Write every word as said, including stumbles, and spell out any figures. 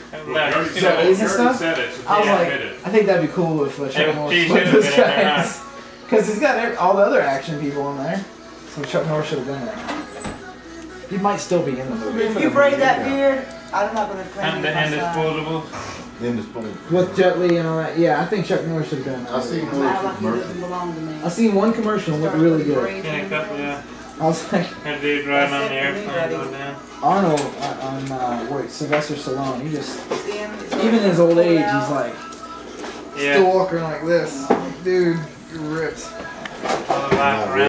Well, Is that A's and stuff? Said it, so I was yeah, like, admit it. I think that'd be cool if uh, Chuck Hey, Norris he put should have those been in there, guys. Because he's got every, all the other action people in there. So Chuck Norris should have been there. He might still be in the movie. If you braid that beard, I'm not going to claim And the it hand myself. disposable. Indisposable. With Jet Li and all that. Yeah, I think Chuck Norris should have been in that. I seen movie. more Sound like he doesn't commercials. belong to me. I seen one commercial and it looked Started really with good. braids Yeah, and couple, everything. yeah. I was like, That dude riding on That's the it for me, airplane buddy. going down. Arnold uh, on uh, wait, Sylvester Stallone. He just, See him? He's even in his like, old pull it age, out. he's like Yeah. still walking like this. Dude, you're ripped. All the life around.